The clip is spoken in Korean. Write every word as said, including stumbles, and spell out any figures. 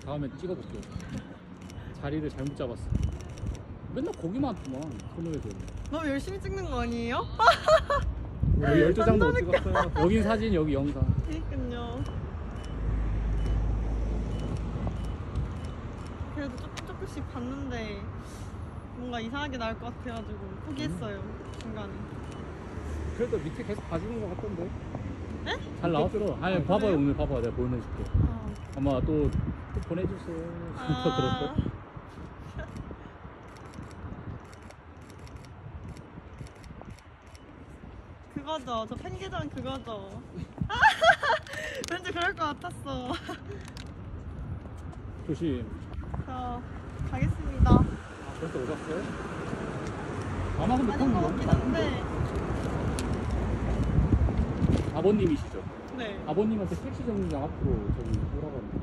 다음에 찍어볼게요. 자리를 잘못 잡았어. 맨날 거기만 왔구만. 손으로도. 너무 열심히 찍는 거 아니에요? 우리 열두 장도 못 찍었어요. 여긴 사진, 여기 영상. 그니까요. 그래도 조금 조금씩 봤는데 뭔가 이상하게 나올 것 같아가지고 포기했어요. 음. 중간에. 그래도 밑에 계속 봐주는 것 같던데. 네? 잘 나왔어. 아니, 아, 봐봐요. 그래요? 오늘 봐봐. 내가 보내줄게. 아, 아마 또, 또 보내주세요. 아. 그럴 거. 그거죠. 저 팬계정 그거죠. 왠지 그럴 것 같았어. 조심. 저 가겠습니다. 아, 벌써 오셨어요? 아마 근데 아닌 것 폰 같긴 한데. 아버님이시죠? 네. 아버님한테 택시 정류장 앞으로 저기 오라고 합니다.